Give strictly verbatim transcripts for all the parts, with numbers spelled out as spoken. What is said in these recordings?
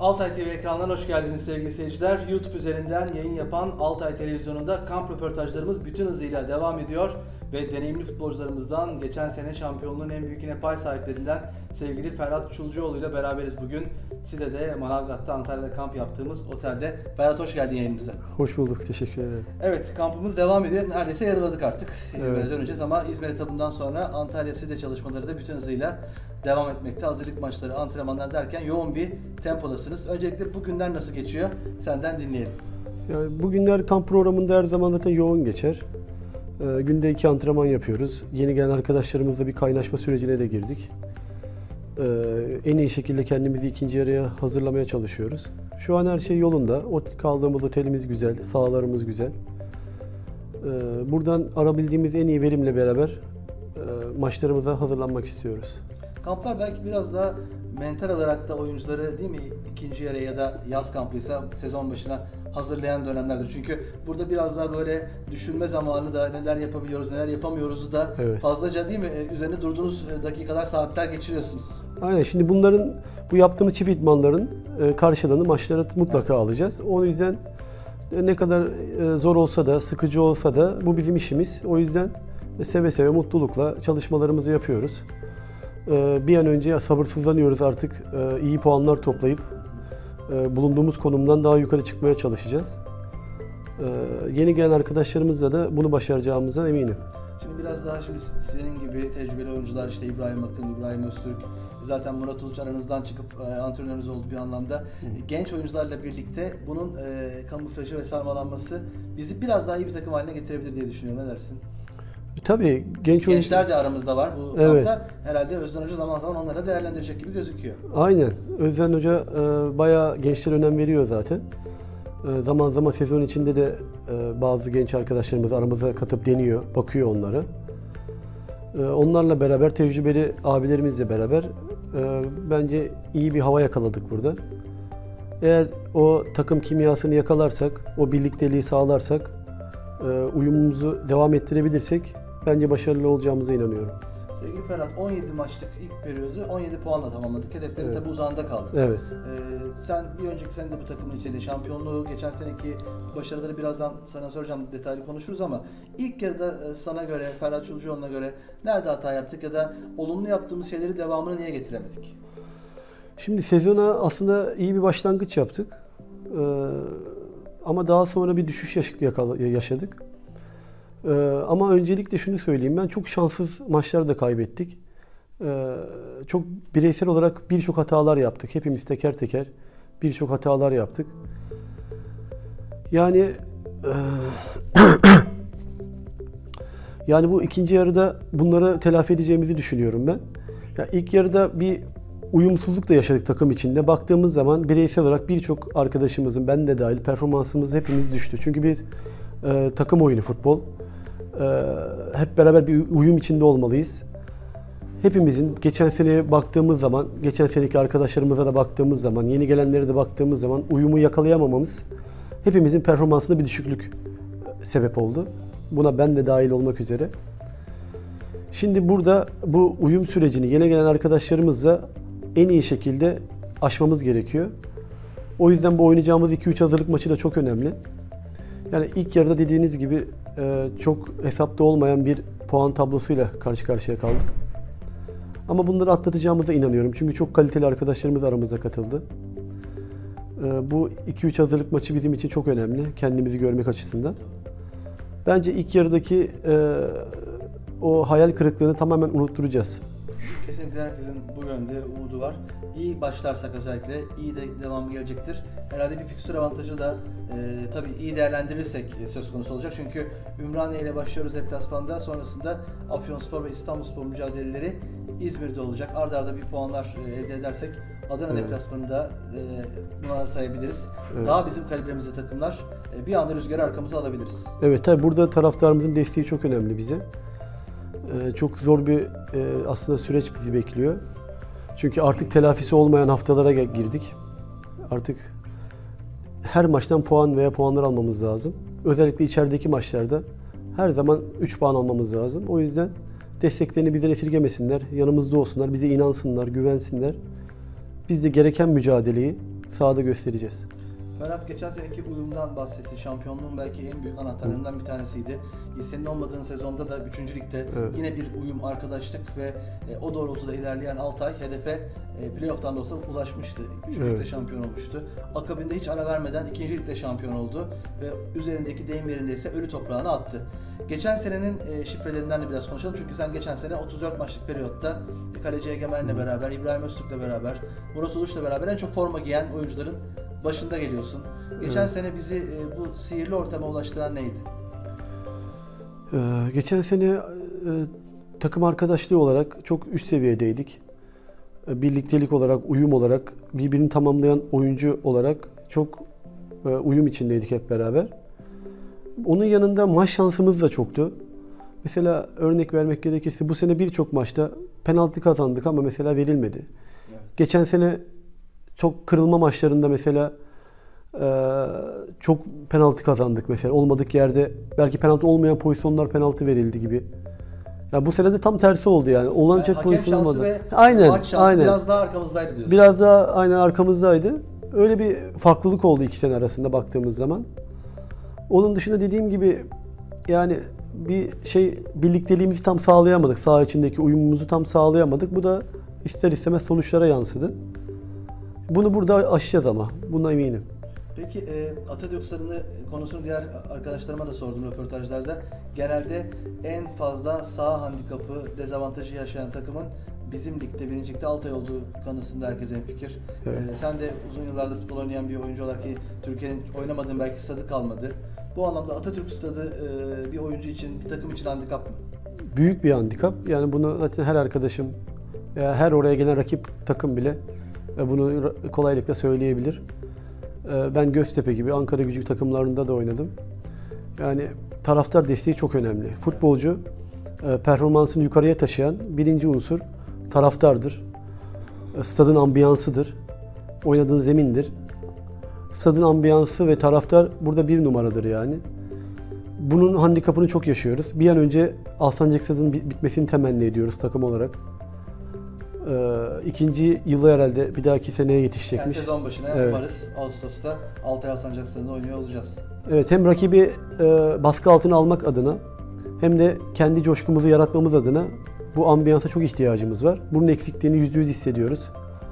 Altay T V ekranlarına hoş geldiniz sevgili seyirciler. YouTube üzerinden yayın yapan Altay Televizyonu'nda kamp röportajlarımız bütün hızıyla devam ediyor. Ve deneyimli futbolcularımızdan geçen sene şampiyonluğun en büyük yine pay sahiplerinden sevgili Ferhat Çulcuoğlu ile beraberiz bugün. Side'de Manavgat'ta, Antalya'da kamp yaptığımız otelde. Ferhat hoş geldin yayınımıza. Hoş bulduk, teşekkür ederim. Evet, kampımız devam ediyor. Neredeyse yarıladık artık. İzmir'e Evet. döneceğiz ama İzmir etabından sonra Antalya Side çalışmaları da bütün hızıyla devam etmekte. Hazırlık maçları, antrenmanlar derken yoğun bir tempodasınız. Öncelikle bugünler nasıl geçiyor? Senden dinleyelim. Yani bugünler kamp programında her zaman zaten yoğun geçer. Ee, günde iki antrenman yapıyoruz. Yeni gelen arkadaşlarımızla bir kaynaşma sürecine de girdik. Ee, en iyi şekilde kendimizi ikinci yarıya hazırlamaya çalışıyoruz. Şu an her şey yolunda. O kaldığımız otelimiz güzel, sahalarımız güzel. Ee, buradan arabildiğimiz en iyi verimle beraber e, maçlarımıza hazırlanmak istiyoruz. Kamplar belki biraz daha mental olarak da oyuncuları değil mi ikinci yarıya ya da yaz kampıysa sezon başına hazırlayan dönemlerdir. Çünkü burada biraz daha böyle düşünme zamanı da neler yapabiliyoruz, neler yapamıyoruz da Evet. fazlaca değil mi üzerine durduğunuz dakikalar, saatler geçiriyorsunuz. Aynen. Şimdi bunların, bu yaptığımız çift idmanların e, karşılığını maçlara mutlaka Evet. alacağız. O yüzden e, ne kadar e, zor olsa da, sıkıcı olsa da bu bizim işimiz. O yüzden e, seve seve, mutlulukla çalışmalarımızı yapıyoruz. E, bir an önce sabırsızlanıyoruz artık e, iyi puanlar toplayıp e, bulunduğumuz konumdan daha yukarı çıkmaya çalışacağız. E, yeni gelen arkadaşlarımızla da bunu başaracağımıza eminim. Şimdi biraz daha şimdi senin gibi tecrübeli oyuncular işte İbrahim Akın, İbrahim Öztürk, zaten Murat Uluç aranızdan çıkıp e, antrenörünüz oldu bir anlamda. E, genç oyuncularla birlikte bunun e, kamuflajı ve sarmalanması bizi biraz daha iyi bir takım haline getirebilir diye düşünüyorum. Ne dersin? E, tabii genç oyuncu... Gençler de aramızda var bu Evet. kampta. Herhalde Özden Hoca zaman zaman onlara değerlendirecek gibi gözüküyor. Aynen. Özden Hoca e, bayağı gençlere önem veriyor zaten. E, zaman zaman sezon içinde de e, bazı genç arkadaşlarımız aramıza katıp deniyor, bakıyor onlara. E, onlarla beraber, tecrübeli abilerimizle beraber e, bence iyi bir hava yakaladık burada. Eğer o takım kimyasını yakalarsak, o birlikteliği sağlarsak, e, uyumumuzu devam ettirebilirsek bence başarılı olacağımıza inanıyorum. Sevgili Ferhat, on yedi maçlık ilk periyodu on yedi puanla tamamladık. Hedeflerin Evet. tabi uzağında kaldı. Evet. Ee, sen bir önceki sene de bu takımın içinde şampiyonluğu, geçen seneki başarıları birazdan sana soracağım, detaylı konuşuruz ama ilk yarıda sana göre, Ferhat Çulcuoğlu'na göre nerede hata yaptık ya da olumlu yaptığımız şeyleri devamını niye getiremedik? Şimdi sezona aslında iyi bir başlangıç yaptık. Ee, ama daha sonra bir düşüş yaş- yakala- yaşadık. Ee, ama öncelikle şunu söyleyeyim, ben çok şanssız maçlar da kaybettik. Ee, çok bireysel olarak birçok hatalar yaptık. Hepimiz teker teker birçok hatalar yaptık. Yani e, yani bu ikinci yarıda bunları telafi edeceğimizi düşünüyorum ben. Ya ilk yarıda bir uyumsuzluk da yaşadık takım içinde. Baktığımız zaman bireysel olarak birçok arkadaşımızın, ben de dahil, performansımız hepimiz düştü. Çünkü bir e, takım oyunu futbol. E, hep beraber bir uyum içinde olmalıyız. Hepimizin geçen seneye baktığımız zaman, geçen seneki arkadaşlarımıza da baktığımız zaman, yeni gelenlere de baktığımız zaman uyumu yakalayamamamız hepimizin performansında bir düşüklük sebep oldu. Buna ben de dahil olmak üzere. Şimdi burada bu uyum sürecini yeni gelen arkadaşlarımızla en iyi şekilde aşmamız gerekiyor. O yüzden bu oynayacağımız iki üç hazırlık maçı da çok önemli. Yani ilk yarıda dediğiniz gibi çok hesapta olmayan bir puan tablosuyla karşı karşıya kaldık. Ama bunları atlatacağımıza inanıyorum. Çünkü çok kaliteli arkadaşlarımız aramıza katıldı. Bu iki üç hazırlık maçı bizim için çok önemli. Kendimizi görmek açısından. Bence ilk yarıdaki o hayal kırıklığını tamamen unutturacağız. Kesinlikle herkesin bu yönde umudu var. İyi başlarsak özellikle iyi de devamı gelecektir. Herhalde bir fikstür avantajı da e, tabii iyi değerlendirirsek e, söz konusu olacak. Çünkü Ümraniye ile başlıyoruz deplasmanda. Sonrasında Afyonspor ve İstanbulspor mücadeleleri İzmir'de olacak. Arda arda bir puanlar e, elde edersek Adana evet. deplasmanında e, bunları sayabiliriz. Evet. Daha bizim kalibremizde takımlar e, bir anda rüzgarı arkamıza alabiliriz. Evet, tabii burada taraftarımızın desteği çok önemli bize. Ee, çok zor bir e, aslında süreç bizi bekliyor. Çünkü artık telafisi olmayan haftalara girdik. Artık her maçtan puan veya puanlar almamız lazım. Özellikle içerideki maçlarda her zaman üç puan almamız lazım. O yüzden desteklerini bizden esirgemesinler, yanımızda olsunlar, bize inansınlar, güvensinler. Biz de gereken mücadeleyi sahada göstereceğiz. Ferhat, geçen seneki uyumdan bahsetti. Şampiyonluğun belki en büyük anahtarlarından bir tanesiydi. Senin olmadığın sezonda da üçüncü ligde evet. yine bir uyum, arkadaşlık ve e, o doğrultuda ilerleyen Altay hedefe e, playoff'tan da olsa ulaşmıştı. Üçüncü evet. ligde şampiyon olmuştu. Akabinde hiç ara vermeden ikinci ligde şampiyon oldu ve üzerindeki deyim yerindeyse ölü toprağına attı. Geçen senenin e, şifrelerinden de biraz konuşalım. Çünkü sen geçen sene otuz dört maçlık periyotta e, kaleci Egemen'le beraber, İbrahim Öztürk'le beraber, Murat Uluç'la beraber en çok forma giyen oyuncuların başında geliyorsun. Geçen evet. sene bizi e, bu sihirli ortama ulaştıran neydi? Ee, geçen sene e, takım arkadaşlığı olarak çok üst seviyedeydik. E, birliktelik olarak, uyum olarak, birbirini tamamlayan oyuncu olarak çok e, uyum içindeydik hep beraber. Onun yanında maç şansımız da çoktu. Mesela örnek vermek gerekirse bu sene birçok maçta penaltı kazandık ama mesela verilmedi. Evet. Geçen sene çok kırılma maçlarında mesela e, çok penaltı kazandık mesela. Olmadık yerde belki penaltı olmayan pozisyonlar penaltı verildi gibi. Yani bu sene de tam tersi oldu yani. Ollanacak yani pozisyon olmadı. Ve aynen, maç şansı aynen. Biraz daha arkamızdaydı diyorsun. Biraz daha aynen arkamızdaydı. Öyle bir farklılık oldu iki sene arasında baktığımız zaman. Onun dışında dediğim gibi yani bir şey birlikteliğimizi tam sağlayamadık. Saha içindeki uyumumuzu tam sağlayamadık. Bu da ister istemez sonuçlara yansıdı. Bunu burada aşacağız ama. Bundan eminim. Peki e, Atatürk Stadı'nı konusunu diğer arkadaşlarıma da sordum röportajlarda. Genelde en fazla saha handikapı, dezavantajı yaşayan takımın bizim ligde, birinci ligde Altay olduğu kanısında herkes hemfikir. Evet. E, sen de uzun yıllardır futbol oynayan bir oyuncu olarak ki Türkiye'nin oynamadığın belki stadı kalmadı. Bu anlamda Atatürk Stadı e, bir oyuncu için, bir takım için handikap mı? Büyük bir handikap. Yani bunu zaten her arkadaşım, veya her oraya gelen rakip takım bile bunu kolaylıkla söyleyebilir. Ben Göztepe gibi, Ankara Gücü takımlarında da oynadım. Yani taraftar desteği çok önemli. Futbolcu performansını yukarıya taşıyan birinci unsur taraftardır. Stadın ambiyansıdır. Oynadığın zemindir. Stadın ambiyansı ve taraftar burada bir numaradır yani. Bunun handikapını çok yaşıyoruz. Bir an önce Alsancak Stadı'nın bitmesini temenni ediyoruz takım olarak. Ee, ikinci yılı herhalde bir dahaki seneye yetişecekmiş. Yani sezon başına evet. Mayıs, Ağustos'ta Altay Alsancak Stadı'nda oynuyor olacağız. Evet, hem rakibi e, baskı altına almak adına hem de kendi coşkumuzu yaratmamız adına bu ambiyansa çok ihtiyacımız var. Bunun eksikliğini yüzde yüz hissediyoruz.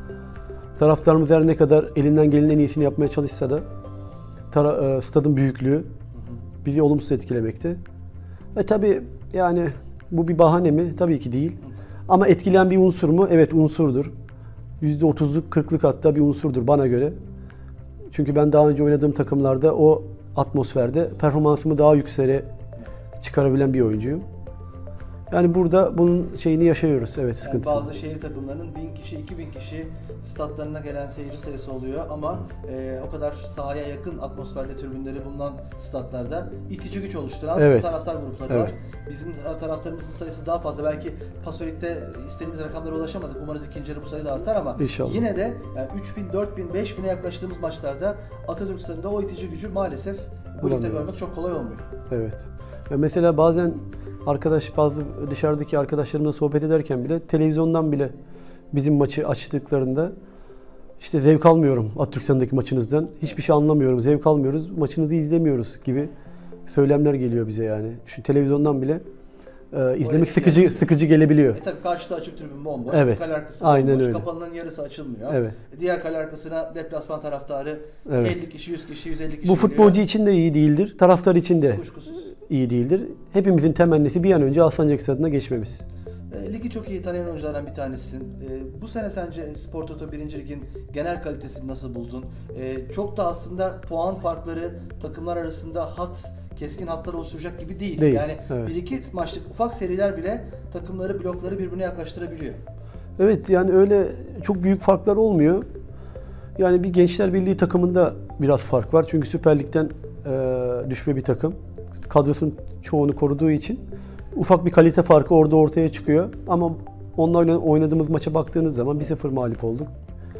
Taraftarımız her ne kadar elinden gelenin en iyisini yapmaya çalışsa da tara- e, stadın büyüklüğü hı hı. bizi olumsuz etkilemekte. Ve tabii yani bu bir bahane mi? Tabii ki değil. Hı. Ama etkileyen bir unsur mu? Evet, unsurdur. yüzde otuzluk, kırklık hatta bir unsurdur bana göre. Çünkü ben daha önce oynadığım takımlarda o atmosferde performansımı daha yükseğe çıkarabilen bir oyuncuyum. Yani burada bunun şeyini yaşıyoruz, evet, sıkıntısı. Yani bazı şehir takımlarının bin kişi, iki bin kişi statlarına gelen seyirci sayısı oluyor ama e, o kadar sahaya yakın atmosferde tribünleri bulunan statlarda itici güç oluşturan evet. taraftar grupları evet. var. Bizim taraftarımızın sayısı daha fazla. Belki Pasolik'te istediğimiz rakamlara ulaşamadık. Umarız ikinci yarı bu sayı da artar ama İnşallah. Yine de yani üç bin, dört bin, beş bine yaklaştığımız maçlarda Atatürk Stadı'nda o itici gücü maalesef bu ligde görmek çok kolay olmuyor. Evet. Ya mesela bazen arkadaş bazı dışarıdaki arkadaşlarımla sohbet ederken bile televizyondan bile bizim maçı açtıklarında işte zevk almıyorum Atatürk Stadı'ndaki maçınızdan. Hiçbir şey anlamıyorum, zevk almıyoruz, maçınızı izlemiyoruz gibi söylemler geliyor bize yani. Şu televizyondan bile e, izlemek sıkıcı yani, sıkıcı gelebiliyor. E tabii karşıda açık tribün bomboş. Evet. Kale arkası aynen bomboş. Öyle. Kapanının yarısı açılmıyor. Evet. Diğer kale arkasına deplasman taraftarı evet. elli kişi, yüz kişi, yüz elli kişi. Bu futbolcu geliyor. için de iyi değildir, taraftar için de Kuşkusuz. iyi değildir. Hepimizin temennisi bir an önce Alsancak Stadı'na geçmemiz. E, ligi çok iyi tanıyan oyunculardan bir tanesisin. E, bu sene sence Spor Toto birinci Lig'in genel kalitesini nasıl buldun? E, çok da aslında puan farkları takımlar arasında hat, keskin hatlar oluşturacak gibi değil. değil yani evet. bir iki maçlık ufak seriler bile takımları, blokları birbirine yaklaştırabiliyor. Evet, yani öyle çok büyük farklar olmuyor. Yani bir Gençler Birliği takımında biraz fark var. Çünkü Süper Lig'den e, düşme bir takım. Kadrosunun çoğunu koruduğu için ufak bir kalite farkı orada ortaya çıkıyor. Ama onlarla oynadığımız maça baktığınız zaman bir sıfır mağlup olduk.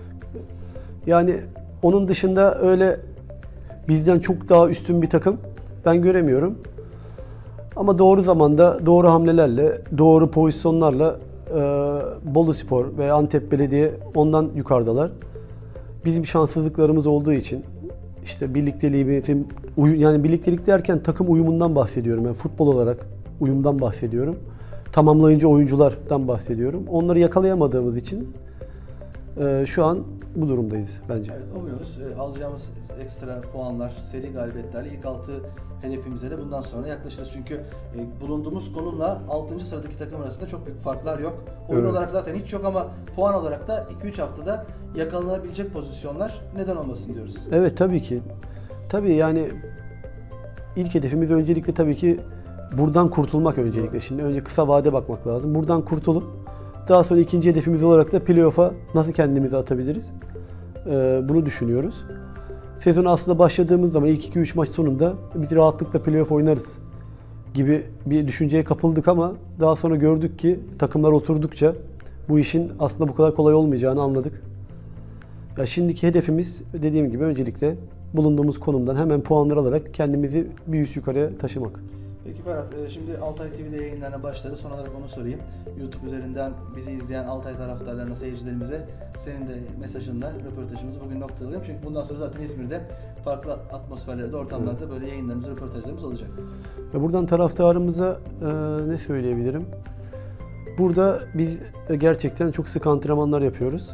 Yani onun dışında öyle bizden çok daha üstün bir takım ben göremiyorum. Ama doğru zamanda, doğru hamlelerle, doğru pozisyonlarla e, Boluspor ve Antep Belediye ondan yukarıdalar. bizim şanssızlıklarımız olduğu için işte birlikteliğimizin, yani birliktelik derken takım uyumundan bahsediyorum. Yani futbol olarak uyumdan bahsediyorum. Tamamlayıcı oyunculardan bahsediyorum. Onları yakalayamadığımız için e, şu an bu durumdayız bence. Evet, umuyoruz. E, alacağımız ekstra puanlar, seri galibiyetlerle ilk altı hedefimize de bundan sonra yaklaşırız. Çünkü e, bulunduğumuz konumla altıncı sıradaki takım arasında çok büyük farklar yok. Oyun Evet. olarak zaten hiç yok ama puan olarak da iki üç haftada yakalanabilecek pozisyonlar neden olmasın diyoruz. Evet, tabii ki. Tabii yani ilk hedefimiz öncelikle tabii ki buradan kurtulmak öncelikle. Şimdi önce kısa vade bakmak lazım. Buradan kurtulup daha sonra ikinci hedefimiz olarak da playoff'a nasıl kendimizi atabiliriz? Ee, bunu düşünüyoruz. Sezon aslında başladığımız zaman ilk iki üç maç sonunda biz rahatlıkla playoff oynarız gibi bir düşünceye kapıldık ama daha sonra gördük ki takımlar oturdukça bu işin aslında bu kadar kolay olmayacağını anladık. Ya şimdiki hedefimiz dediğim gibi öncelikle bulunduğumuz konumdan hemen puanlar alarak kendimizi bir üst yukarıya taşımak. Peki Ferhat, şimdi Altay T V'de yayınlarına başladı. Son olarak onu sorayım. YouTube üzerinden bizi izleyen Altay taraftarlarına, seyircilerimize senin de mesajınla röportajımızı bugün noktalayalım. Çünkü bundan sonra zaten İzmir'de farklı atmosferlerde, ortamlarda evet. böyle yayınlarımız, röportajlarımız olacak. Buradan taraftarımıza e, ne söyleyebilirim? Burada biz gerçekten çok sık antrenmanlar yapıyoruz.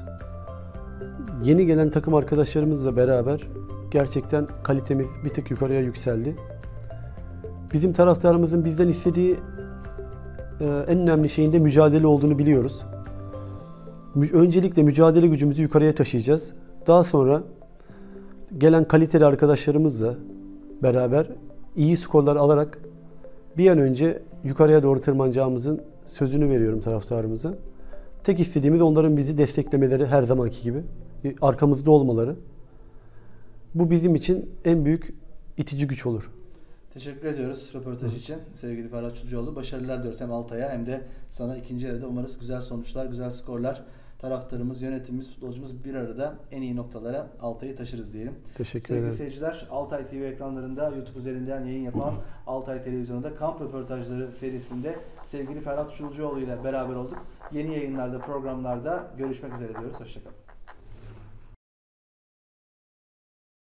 Yeni gelen takım arkadaşlarımızla beraber gerçekten kalitemiz bir tık yukarıya yükseldi. Bizim taraftarımızın bizden istediği e, en önemli şeyin de mücadele olduğunu biliyoruz. Mü- öncelikle mücadele gücümüzü yukarıya taşıyacağız. Daha sonra gelen kaliteli arkadaşlarımızla beraber iyi skorlar alarak bir an önce yukarıya doğru tırmanacağımızın sözünü veriyorum taraftarımıza. Tek istediğimiz onların bizi desteklemeleri her zamanki gibi. Arkamızda olmaları. Bu bizim için en büyük itici güç olur. Teşekkür ediyoruz röportaj için sevgili Ferhat Çulcuoğlu. Başarılar diliyoruz hem Altay'a hem de sana ikinci yarıda umarız güzel sonuçlar, güzel skorlar. Taraftarımız, yönetimimiz, futbolcumuz bir arada en iyi noktalara Altay'ı taşırız diyelim. Teşekkür sevgili ederim. Seyirciler, Altay T V ekranlarında YouTube üzerinden yayın yapan Altay Televizyonu'nda kamp röportajları serisinde sevgili Ferhat Çulcuoğlu ile beraber olduk. Yeni yayınlarda, programlarda görüşmek üzere diyoruz. Hoşçakalın.